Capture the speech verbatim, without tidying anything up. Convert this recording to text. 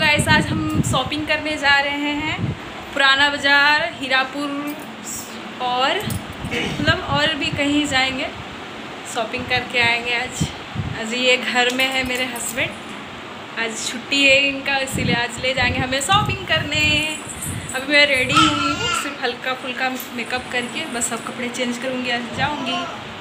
Guys आज हम shopping करने जा रहे हैं पुराना बाज़ार, हीरापुर और मतलब और भी कहीं जाएंगे, शॉपिंग करके आएंगे। आज आज ये घर में है मेरे हस्बैंड, आज छुट्टी है इनका, इसीलिए आज ले जाएंगे हमें शॉपिंग करने। अभी मैं रेडी हुई हूँ, सिर्फ हल्का फुल्का मेकअप करके बस अब कपड़े चेंज करूँगी, आज जाऊँगी।